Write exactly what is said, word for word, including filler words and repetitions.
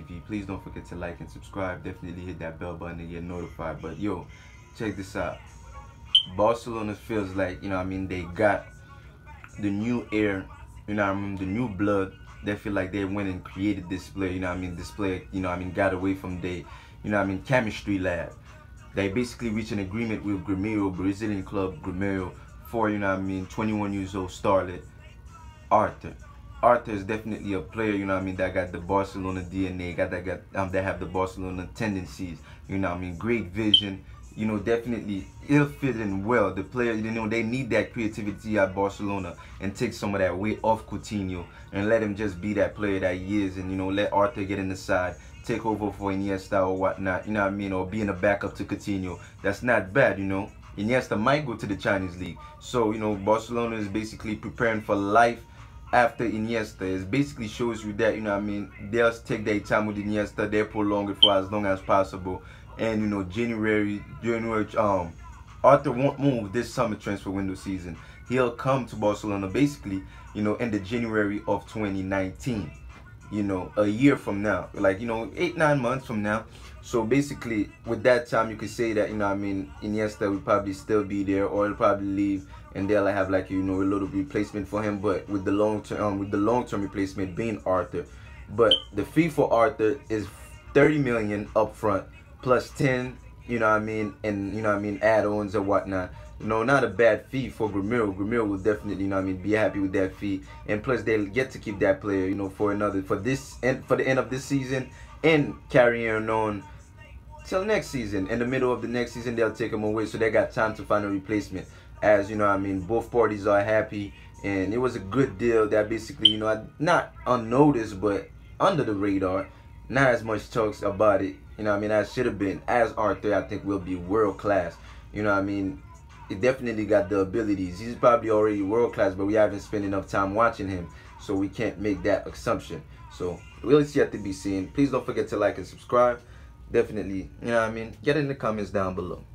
V. Please don't forget to like and subscribe. Definitely hit that bell button to get notified. But yo, check this out. Barcelona feels like, you know what I mean, they got the new air, you know what I mean, the new blood. They feel like they went and created this player, you know what I mean, this player, you know what I mean, got away from the, you know what I mean, chemistry lab. They basically reached an agreement with Grêmio, Brazilian club Grêmio, for, you know what I mean, twenty-one years old starlet, Arthur. Arthur is definitely a player, you know what I mean, that got the Barcelona D N A, got that got um that have the Barcelona tendencies, you know what I mean, great vision, you know, definitely he'll fit in well. The player, you know, they need that creativity at Barcelona and take some of that weight off Coutinho and let him just be that player that he is, and you know, let Arthur get in the side, take over for Iniesta or whatnot, you know what I mean, or being a backup to Coutinho. That's not bad, you know. Iniesta might go to the Chinese league, so you know, Barcelona is basically preparing for life after Iniesta. It basically shows you that, you know what I mean, they'll take their time with Iniesta, they'll prolong it for as long as possible. And you know, January, January, um, Arthur won't move this summer transfer window season. He'll come to Barcelona basically, you know, in the January of twenty nineteen. You know, a year from now, like, you know, eight, nine months from now. So basically, with that time, you could say that, you know, I mean, Iniesta will probably still be there, or he'll probably leave, and they'll have like, you know, a little replacement for him. But with the long term, um, with the long term replacement being Arthur. But the fee for Arthur is thirty million up front plus ten, you know what I mean, and you know what I mean, add-ons or whatnot. You know, not a bad fee for Grêmio. Grêmio will definitely, you know what I mean, be happy with that fee. And plus, they'll get to keep that player, you know, for another, for this, and for the end of this season, and carrying on till next season. In the middle of the next season, they'll take him away, so they got time to find a replacement. As, you know what I mean, both parties are happy, and it was a good deal that basically, you know, not unnoticed, but under the radar. Not as much talks about it, you know what I mean, as should have been. As Arthur, I think, will be world class. You know what I mean? He definitely got the abilities. He's probably already world class, but we haven't spent enough time watching him, so we can't make that assumption. So we'll see, yet to be seen. Please don't forget to like and subscribe. Definitely, you know what I mean, get in the comments down below.